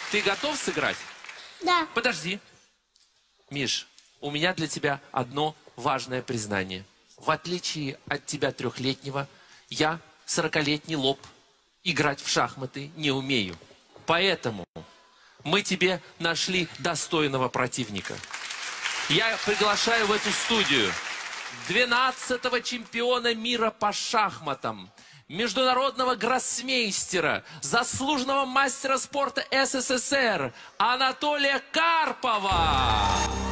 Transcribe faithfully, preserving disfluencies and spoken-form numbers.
Ты готов сыграть? Да. Подожди. Миш, у меня для тебя одно важное признание. В отличие от тебя трехлетнего, я, сорокалетний лоб, играть в шахматы не умею. Поэтому мы тебе нашли достойного противника. Я приглашаю в эту студию двенадцатого чемпиона мира по шахматам, международного гроссмейстера, заслуженного мастера спорта СССР Анатолия Карпова.